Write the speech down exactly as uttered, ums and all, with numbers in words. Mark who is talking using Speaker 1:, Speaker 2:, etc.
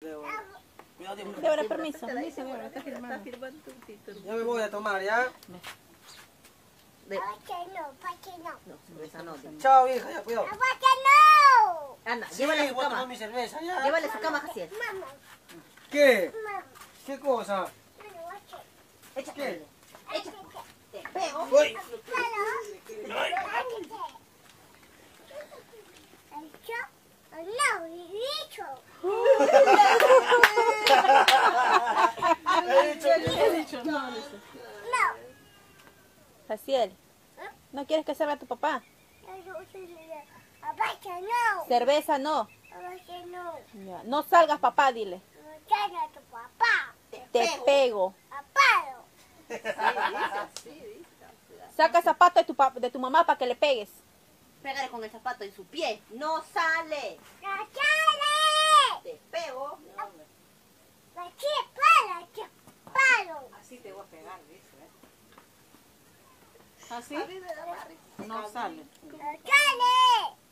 Speaker 1: Débora, permiso.
Speaker 2: Dice, Débora, está firmando.
Speaker 3: Ya me voy a tomar, ¿ya?
Speaker 4: De... No, cerveza no.
Speaker 3: Chao, hija, ya, cuidado.
Speaker 4: Anda,
Speaker 3: Sí,
Speaker 4: llévale a su
Speaker 3: voy a
Speaker 4: cama.
Speaker 3: tomar mi cerveza, ya.
Speaker 4: Llévale a su cama, Jaciel.
Speaker 3: ¿Qué? ¿Qué cosa?
Speaker 4: Echa.
Speaker 3: ¿Qué?
Speaker 4: Echa. Te pego.
Speaker 3: Uy.
Speaker 1: Jaciel, ¿no quieres que salga tu papá? Cerveza no. Ya, no salgas, papá, dile. Te pego. Saca el zapato de tu, pa- de tu mamá para que le pegues.
Speaker 4: Pégale con el zapato en su pie. No sale. Te pego.
Speaker 2: Así te voy a pegar, dice. ¿eh?
Speaker 1: ¿Así?
Speaker 4: A mí me da barriga.
Speaker 1: No sale.
Speaker 5: ¡Sale!